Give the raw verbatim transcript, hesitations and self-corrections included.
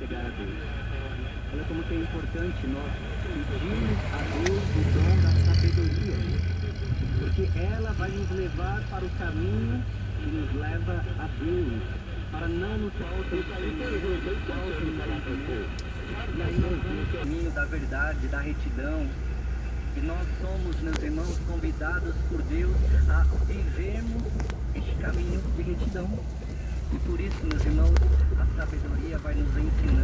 chegar a Deus. Olha como que é importante nós pedirmos a Deus o dom da sabedoria, porque ela vai nos levar para o caminho que nos leva a Deus, para não nos faltar o e aí nós vamos no caminho da verdade, da retidão. E nós somos, meus irmãos, convidados por Deus a vivermos este caminho de retidão. E por isso, meus irmãos, a sabedoria vai nos ensinar